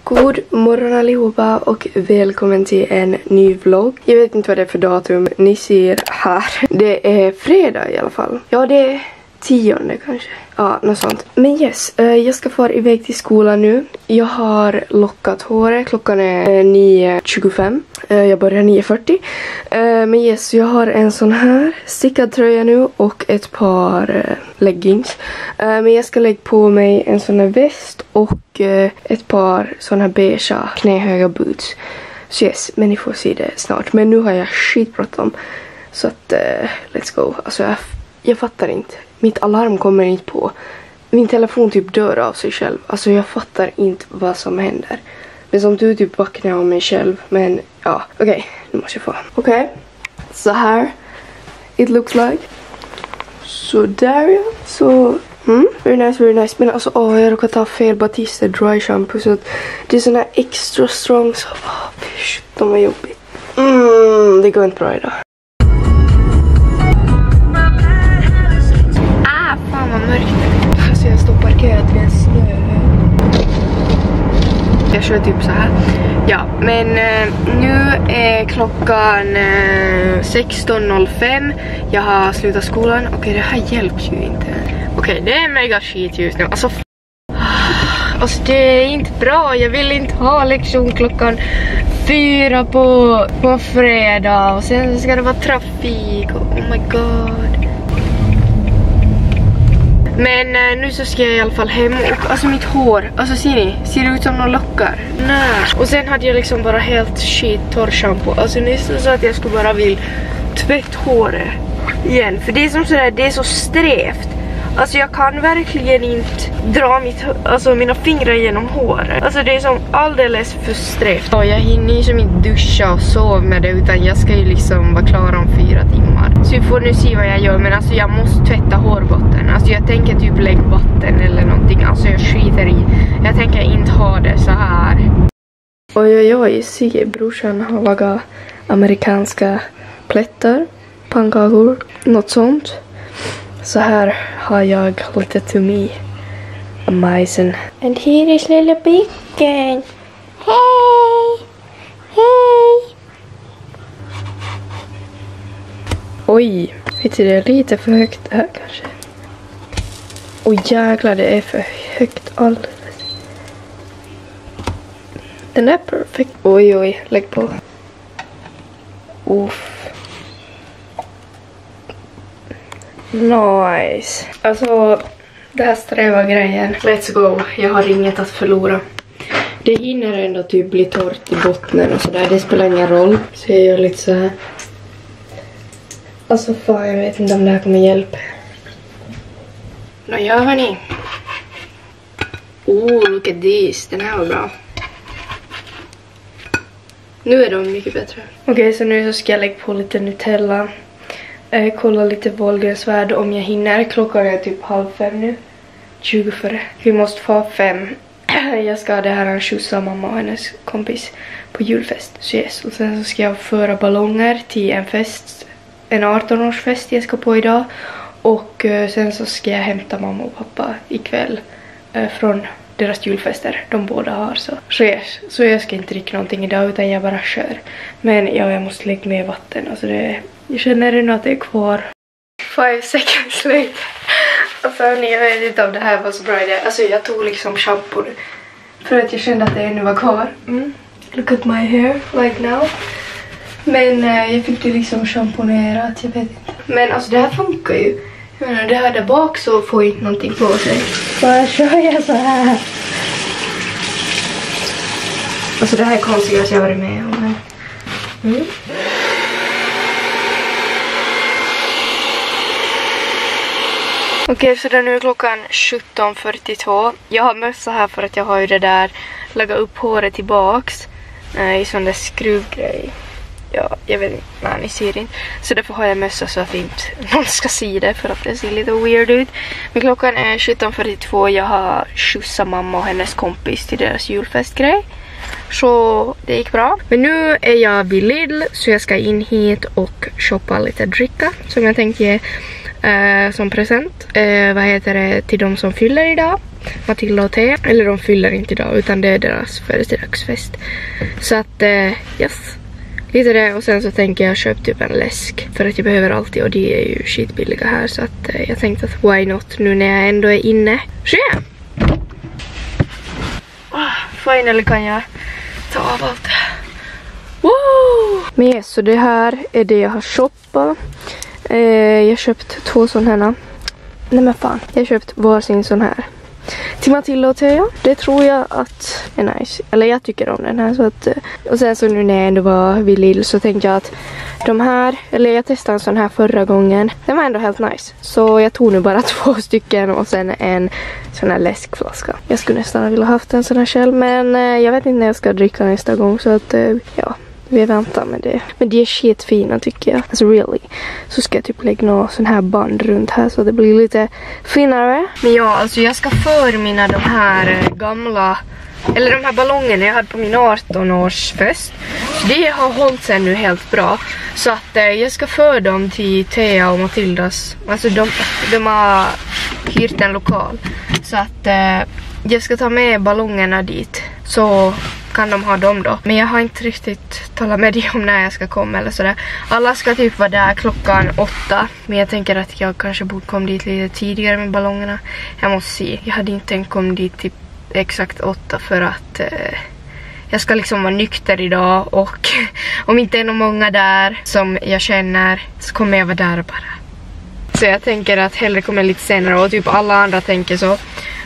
God morgon allihopa och välkommen till en ny vlogg. Jag vet inte vad det är för datum ni ser här. Det är fredag i alla fall. Ja, det är 10:e kanske. Ja, något sånt. Men yes, jag ska fara iväg till skolan nu. Jag har lockat håret. Klockan är 9:25. Jag börjar 9:40. Men yes, jag har en sån här stickad tröja nu och ett par leggings. Men jag ska lägga på mig en sån här väst och ett par såna här beigea knähöga boots. Så yes, men ni får se det snart. Men nu har jag skitbråttom. Så att, let's go. Alltså jag fattar inte. Mitt alarm kommer inte på. Min telefon typ dör av sig själv. Alltså jag fattar inte vad som händer. Men som du typ vaknar av mig själv. Men ja, okej. Nu måste jag få. Okej. Så här. It looks like. Så där ja. Så. Very nice, very nice. Men alltså, jag råkar ta fel Batiste dry shampoo. Så att det är såna här extra strong. Så, de var jobbigt. Det går inte bra idag. Fan vad mörkt. Alltså jag står parkerat vid en snö. Jag kör typ så här. Ja, men nu är klockan 16:05. Jag har slutat skolan. Okej, det här hjälps ju inte. Okej, det är mega skit just nu. Alltså det är inte bra. Jag vill inte ha lektion klockan 4 på fredag. Och sen ska det vara trafik. Oh my god. Men nu så ska jag i alla fall hem och alltså mitt hår, alltså ser ni, ser det ut som några lockar? Nej. Och sen hade jag liksom bara helt shit torr shampoo. Alltså nästan så att jag skulle bara vill tvätta håret igen. För det är som sådär, det är så strävt. Alltså jag kan verkligen inte dra mina fingrar genom håret. Alltså det är som alldeles för strävt. Och jag hinner ju som inte duscha och sova med det, utan jag ska ju liksom vara klar om 4 timmar. Så vi får nu se vad jag gör, men alltså jag måste tvätta hårbotten. Alltså jag tänker typ lägga vatten eller någonting. Alltså jag skiter i. Jag tänker inte ha det så här. Oj, se brorsan har lagat amerikanska plättar, pannkakor, något sånt. Så här har jag lite to me. Amazing. And here is little picken. Hej! Hej! Oj, vet du, det är lite för högt här kanske. Oj jäklar, det är för högt alldeles. Den är perfekt. Oj, lägg på. Uff. Nice. Alltså, det här sträva grejen. Let's go. Jag har inget att förlora. Det hinner ändå typ bli torrt i botten och sådär. Det spelar ingen roll. Så jag gör lite så här. Alltså fan, jag vet inte om det här kommer hjälpa. Vad gör ni? Look at this. Den här var bra. Nu är de mycket bättre. Okej, så nu så ska jag lägga på lite Nutella. Kolla lite Wahlgrens värld om jag hinner. Klockan är typ 4:30 nu. 20 före. Vi måste få 5. Jag ska det här skjutsa mamma och hennes kompis på julfest. Så yes. Och sen så ska jag föra ballonger till en fest. En 18-årsfest jag ska på idag. Och sen så ska jag hämta mamma och pappa ikväll. Från deras julfester. De båda har så yes. Så jag ska inte dricka någonting idag utan jag bara kör. Men ja, jag måste lägga med vatten. Alltså jag känner ändå att det är kvar. 5 seconds later. Alltså jag vet inte om det här var så bra idé. Alltså jag tog liksom shampoo nu. För att jag kände att det ännu var kvar. Look at my hair like now. Men jag fick det liksom shamponerat, jag vet inte. Men alltså det här funkar ju. Jag menar, det här där bak så får inte någonting på sig. Bara kör jag så här. Alltså det här är konstigt jag har varit med om. Okej, så nu är klockan 17:42. Jag har mössa här för att jag har ju det där lägga upp håret tillbaks i sån där skruvgrej. Ja, jag vet inte, nej, ni ser inte. Så därför har jag mössa så att inte någon ska se det, för att det ser lite weird ut. Men klockan är 17:42. Jag har skjutsat mamma och hennes kompis till deras julfestgrej. Så det gick bra. Men nu är jag vid Lidl, så jag ska in hit och shoppa lite dricka som jag tänkte ge som present. Vad heter det, till de som fyller idag. Matilda och Thea. Eller de fyller inte idag utan det är deras födelsedagsfest. Så att yes. Lite det, och sen så tänker jag köpa typ en läsk. För att jag behöver alltid, och de är ju skitbilliga här. Så att jag tänkte att why not nu när jag ändå är inne. Så finally kan jag ta av allt det här. Wow! Men så det här är det jag har shoppat. Jag har köpt 2 sådana här. Nej men fan, jag har köpt varsin sån här. Till Matilda och Thea. Det tror jag att är nice. Eller jag tycker om den här. Så att, och sen så nu när jag ändå var vid Lidl så tänkte jag att de här, eller jag testade en sån här förra gången. Den var ändå helt nice. Så jag tog nu bara 2 stycken och sen en sån här läskflaska. Jag skulle nästan vilja haft en sån här själv. Men jag vet inte när jag ska dricka nästa gång. Så att ja, vi väntar med det. Men de är skitfina tycker jag. Alltså really. Så ska jag typ lägga någon sån här band runt här så det blir lite finare. Men ja, alltså jag ska förmina de här gamla, eller de här ballongerna jag hade på min 18-årsfest. Så det har hållit sig nu helt bra. Så att jag ska för dem till Thea och Matildas. Alltså de har hyrt en lokal. Så att jag ska ta med ballongerna dit. Så kan de ha dem då. Men jag har inte riktigt talat med dem om när jag ska komma eller sådär. Alla ska typ vara där klockan 8. Men jag tänker att jag kanske borde komma dit lite tidigare med ballongerna. Jag måste se. Jag hade inte tänkt komma dit typ exakt 8 för att jag ska liksom vara nykter idag. Och om inte är någon många där som jag känner så kommer jag vara där bara. Så jag tänker att hellre kommer lite senare och typ alla andra tänker så.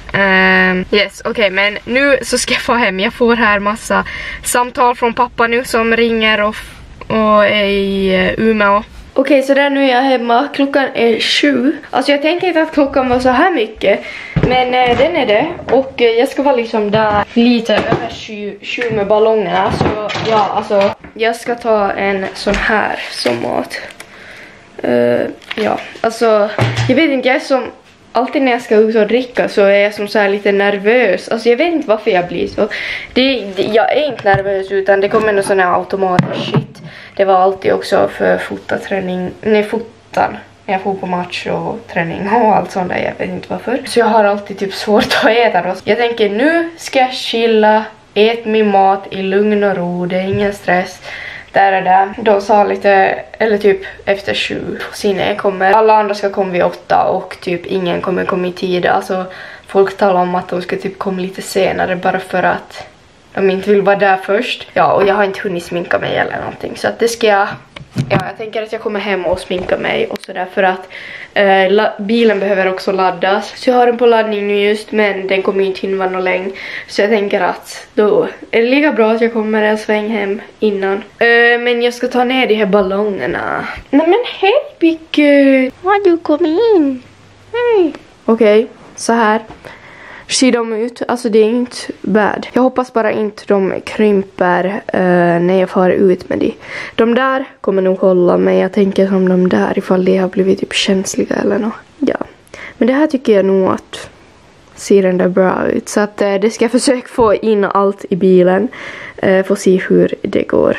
Yes, okej, men nu så ska jag få hem. Jag får här massa samtal från pappa nu som ringer och är i Umeå. Okej, så där nu är jag hemma. Klockan är 7. Alltså jag tänker inte att klockan var så här mycket. Men den är det. Och jag ska vara liksom där lite över 7 med ballongerna. Så ja, alltså jag ska ta en sån här som mat. Ja, alltså jag vet inte, jag är som alltid när jag ska ut och dricka så är jag som så här lite nervös. Alltså jag vet inte varför jag blir så. Jag är inte nervös utan det kommer någon sån här automatisk shit. Det var alltid också för fotan. När jag får på match och träning och allt sånt där. Jag vet inte varför. Så jag har alltid typ svårt att äta då. Jag tänker nu ska jag chilla, äta min mat i lugn och ro. Det är ingen stress. Där. De sa lite, eller typ efter 7. Sen kommer, alla andra ska komma vid 8 och typ ingen kommer komma i tid. Alltså folk talar om att de ska typ komma lite senare bara för att de inte vill vara där först. Ja, och jag har inte hunnit sminka mig eller någonting. Så att det ska jag, ja, jag tänker att jag kommer hem och sminka mig och sådär för att bilen behöver också laddas. Så jag har den på laddning nu just, men den kommer inte hinna någon längre. Så jag tänker att då är det lika bra att jag kommer en sväng hem innan. Men jag ska ta ner de här ballongerna. Nej men hej Bicke! Har du kommit in? Hej! Okej, så här ser de ut. Alltså det är inte bad. Jag hoppas bara inte de krymper när jag far ut med de där kommer nog hålla, men jag tänker som de där ifall de har blivit typ känsliga eller något. Ja. Men det här tycker jag nog att ser den där bra ut. Så att det ska jag försöka få in allt i bilen. Få se hur det går.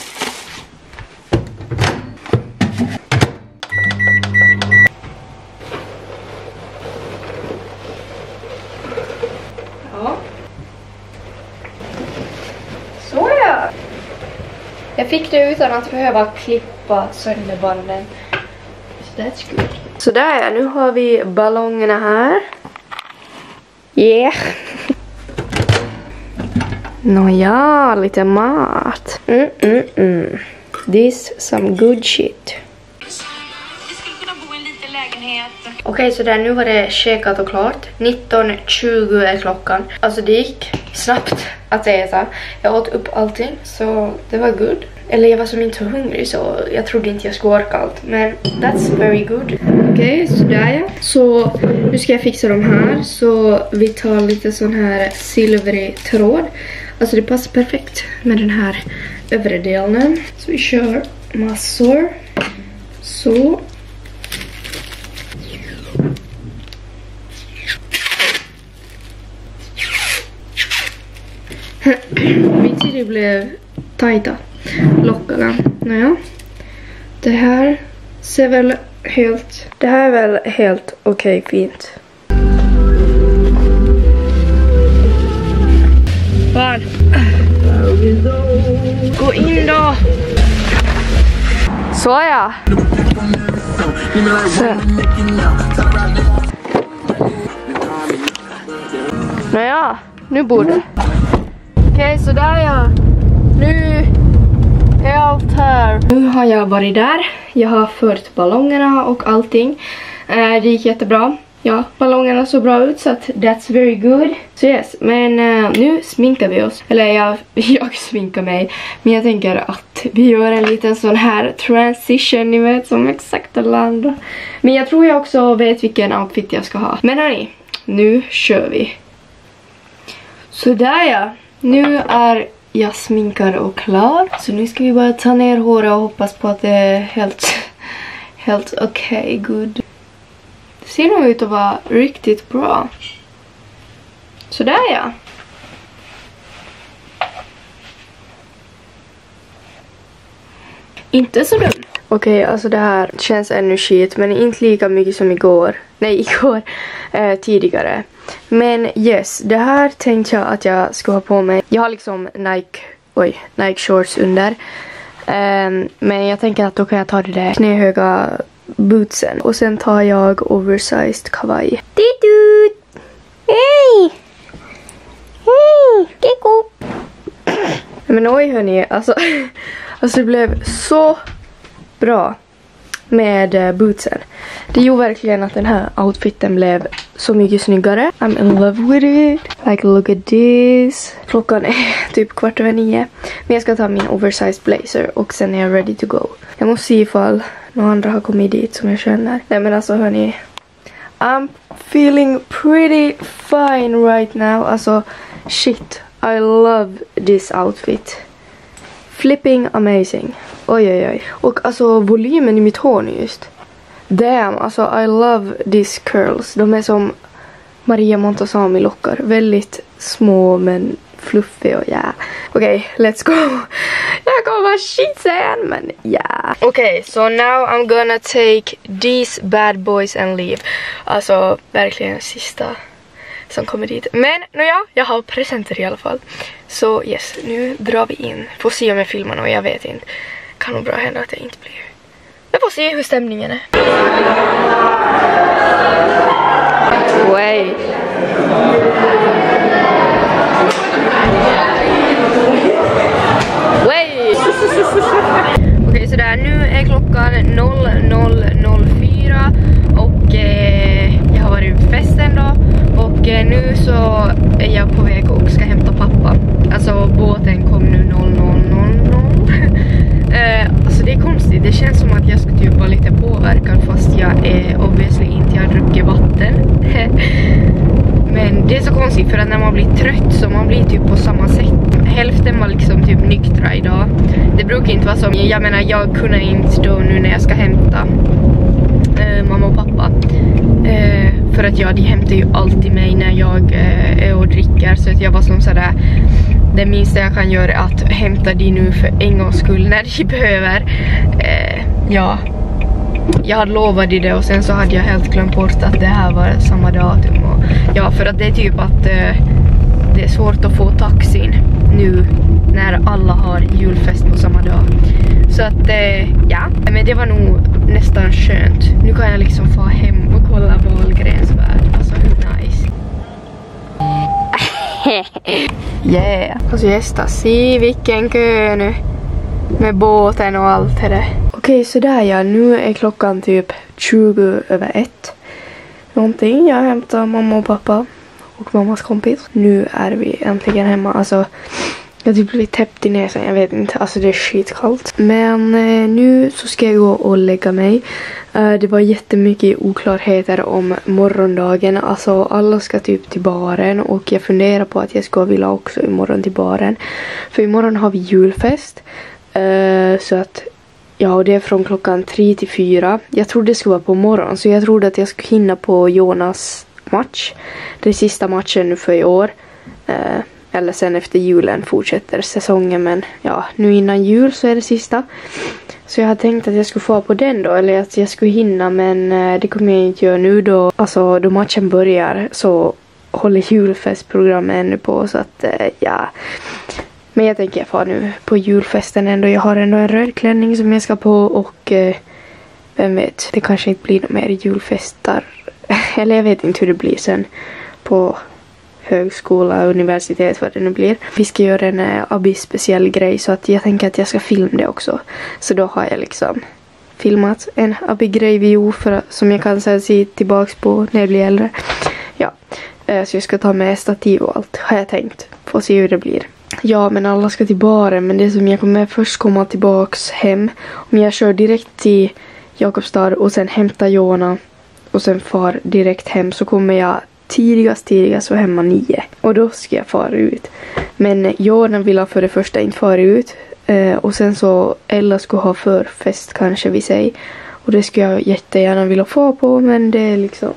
Jag fick det utan att behöva klippa sönder banden. So that's good. Så där ja, nu har vi ballongerna här. Yeah. Nåja, lite mat. This some good shit. Okej, så där nu var det käkat och klart. 19:20 är klockan. Alltså det gick snabbt att äta. Jag åt upp allting så det var good. Eller jag var som inte så hungrig så jag trodde inte jag skulle orka allt. Men that's very good. Okej, så där ja. Så nu ska jag fixa de här. Så vi tar lite sån här silvrig tråd. Alltså det passar perfekt med den här övre delen. Så vi kör massor. Så. Min tid blev tajta. Lockarna. Naja. Det här ser väl Det här är väl helt okej, fint. Fan. Gå in då. Så ja. Så. Nåja, nu borde. Okej, så där ja. Nu är allt här. Nu har jag varit där. Jag har fört ballongerna och allting. Det gick jättebra. Ja, ballongerna såg bra ut så att that's very good. Så yes, men nu sminkar vi oss. Eller jag sminkar mig. Men jag tänker att vi gör en liten sån här transition, ni vet, som exakt alla andra. Men jag tror jag också vet vilken outfit jag ska ha. Men hörni, nu kör vi. Så där ja, nu är jag sminkad och klar. Så nu ska vi bara ta ner håret och hoppas på att det är helt okej, good. Det ser nog ut att vara riktigt bra. Så där ja. Inte så dumt. Okej, alltså det här känns ännu shit, men inte lika mycket som igår. Nej, tidigare. Men yes, det här tänkte jag att jag ska ha på mig. Jag har liksom Nike shorts under. Men jag tänker att då kan jag ta det där knähöga bootsen. Och sen tar jag oversized kavaj. Ditut! Hej! Hej! Keko! Men oj hörni, alltså det blev så bra med bootsen. Det gjorde verkligen att den här outfiten blev så mycket snyggare. I'm in love with it. Like, look at this. Klockan är typ 8:15. Men jag ska ta min oversized blazer och sen är jag ready to go. Jag måste se ifall några andra har kommit dit som jag känner. Nej men alltså hörni, I'm feeling pretty fine right now. Alltså shit, I love this outfit. Flipping amazing. Oj. Och alltså volymen i mitt hår nu just. Damn, alltså I love these curls. De är som Maria Montazami lockar. Väldigt små men fluffiga och ja. Okej, let's go. Jag kommer vara shit sen, men ja. Okej, so now I'm gonna take these bad boys and leave. Alltså verkligen sista som kommer dit. Men ja, jag har presenter i alla fall. Så yes, nu drar vi in. Får se om jag filmar och jag vet inte. Kan nog bra hända att jag inte blir. Jag får se hur stämningen är. Wait. Wait. Okej, så där, nu är klockan 00:04 och jag har varit på festen då. Och nu så är jag på väg och ska hämta pappa. Alltså båten kom nu 00:00. Alltså det är konstigt, det känns som att jag ska typ vara lite påverkad fast jag är obviously inte, jag druckit vatten. Men det är så konstigt för att när man blir trött så man blir typ på samma sätt. Hälften var liksom typ nyktra idag. Det brukar inte vara så. Jag menar, jag kunde inte då nu när jag ska hämta mamma och pappa. För att de hämtar ju alltid mig när jag är och dricker. Så att jag var som sådär, det minsta jag kan göra är att hämta de nu för en gångs skull när de behöver. Ja, jag hade lovat det och sen så hade jag helt glömt bort att det här var samma datum. Och, ja, för att det är typ att det är svårt att få taxin nu när alla har julfest på samma dag. Så att ja, men det var nog nästan skönt. Nu kan jag liksom få hem och kolla Wahlgrens värld. Alltså hur nice. Yeah. Alltså gästa, se vilken kö nu. Med båten och allt det där. Okej, så där ja, nu är klockan typ 20:01. Någonting, jag hämtar mamma och pappa och mammas kompis. Nu är vi äntligen hemma, alltså jag har typ blivit täppt i näsan, jag vet inte, alltså det är skitkallt. Men nu så ska jag gå och lägga mig. Det var jättemycket oklarheter om morgondagen, alltså alla ska typ till baren och jag funderar på att jag ska vilja också imorgon till baren. För imorgon har vi julfest, så att ja, och det är från klockan 3 till 4. Jag trodde det skulle vara på morgon, så jag trodde att jag skulle hinna på Jonas match. Det är sista matchen för i år. Eller sen efter julen fortsätter säsongen, men ja, nu innan jul så är det sista. Så jag hade tänkt att jag skulle få på den då, eller att jag skulle hinna, men det kommer jag inte göra nu då. Alltså då matchen börjar så håller julfestprogrammet ännu på, så att ja. Men jag tänker jag får nu på julfesten ändå. Jag har ändå en röd klänning som jag ska på och vem vet, det kanske inte blir några mer julfestar. Eller jag vet inte hur det blir sen på högskola, universitet, vad det nu blir. Vi ska göra en Abby-speciell grej, så att jag tänker att jag ska filma det också. Så då har jag liksom filmat en Abby-grej video som jag kan sen se tillbaks på när jag blir äldre. Ja, så jag ska ta med stativ och allt, har jag tänkt. Får se hur det blir. Ja, men alla ska till baren, men det som jag kommer först komma tillbaks hem. Om jag kör direkt till Jakobstad och sen hämtar Jona och sen far direkt hem, så kommer jag tidigast så hemma 9. Och då ska jag fara ut. Men Jona vill ha för det första inte fara ut. Och sen så Ella skulle ha förfest kanske vi säger. Och det skulle jag jättegärna vilja få på, men det är liksom,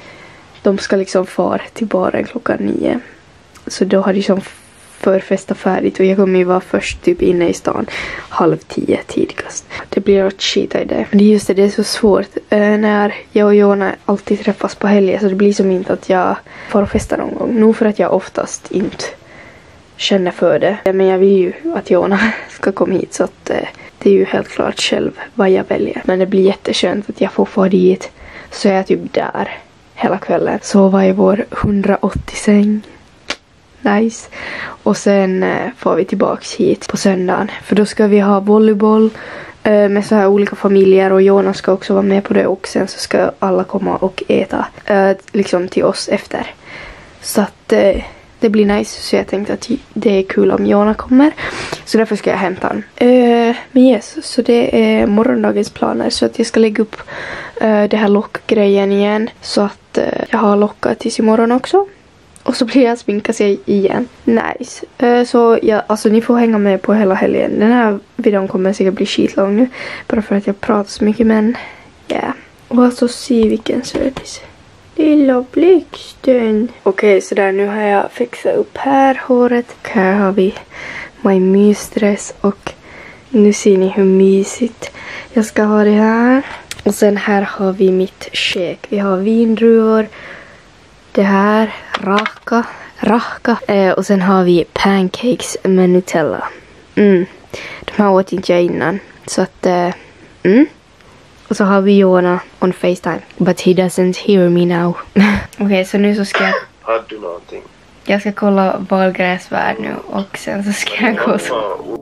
de ska liksom fara till baren klockan 9. Så då har de liksom förfesta färdigt och jag kommer ju vara först typ inne i stan 9:30 tidigast. Det blir att skita i det. Men det är just det är så svårt när jag och Jona alltid träffas på helger, så det blir som inte att jag får festa någon gång. Nog för att jag oftast inte känner för det. Men jag vill ju att Jona ska komma hit, så att det är ju helt klart själv vad jag väljer. Men det blir jätteskönt att jag får få dit, så är jag typ där hela kvällen. Sova i vår 180-säng. Nice. Och sen får vi tillbaks hit på söndagen. För då ska vi ha volleyboll med så här olika familjer. Och Jonas ska också vara med på det. Och sen så ska alla komma och äta liksom till oss efter. Så att det blir nice. Så jag tänkte att det är kul om Jona kommer. Så därför ska jag hämta han. Men yes, så det är morgondagens planer. Så att jag ska lägga upp det här lockgrejen igen. Så att jag har lockat tills imorgon också. Och så blir jag sminka sig igen. Nice. Så ja, alltså ni får hänga med på hela helgen. Den här videon kommer säkert bli skitlång nu. Bara för att jag pratar så mycket, men ja. Yeah. Och alltså se vilken sötis. Lilla blixten. Okej, så där nu har jag fixat upp här håret. Och här har vi min mysdress. Och nu ser ni hur mysigt jag ska ha det här. Och sen här har vi mitt kök. Vi har vindruvor. Det här, raka. Och sen har vi pancakes med Nutella. De här åt inte jag innan. Så att, Och så har vi Jona on FaceTime. But he doesn't hear me now. Okej, så nu så ska jag... Har du någonting? Jag ska kolla Wahlgrens värld nu. Och sen så ska jag gå så...